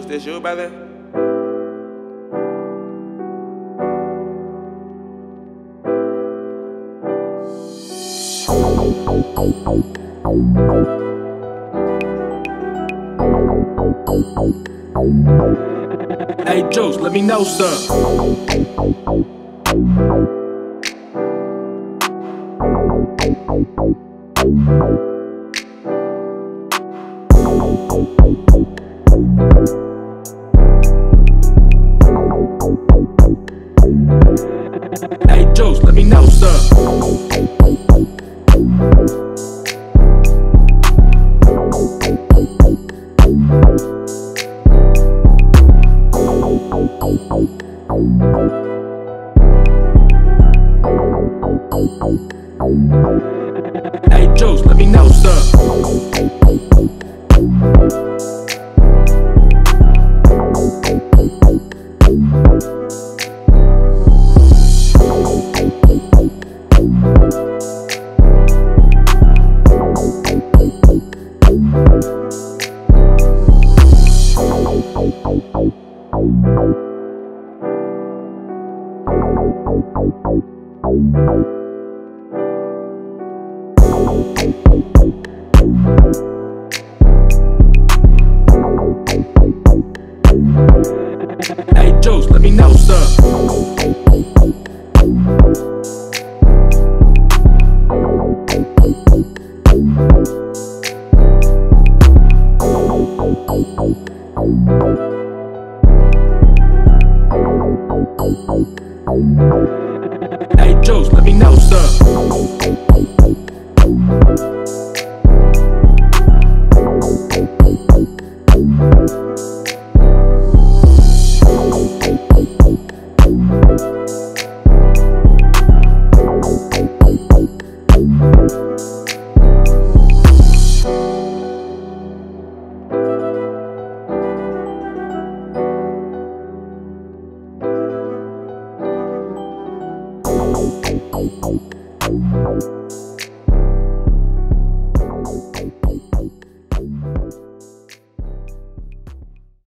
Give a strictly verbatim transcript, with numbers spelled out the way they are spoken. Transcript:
this you, brother? Hey Juce, let me know, sir. Hey Juce, let me know, sir. Hey Juce, let me know, sir. Hey Juce, let me know, sir. Hey Juce, let me know, sir. Oh, oh, oh, oh.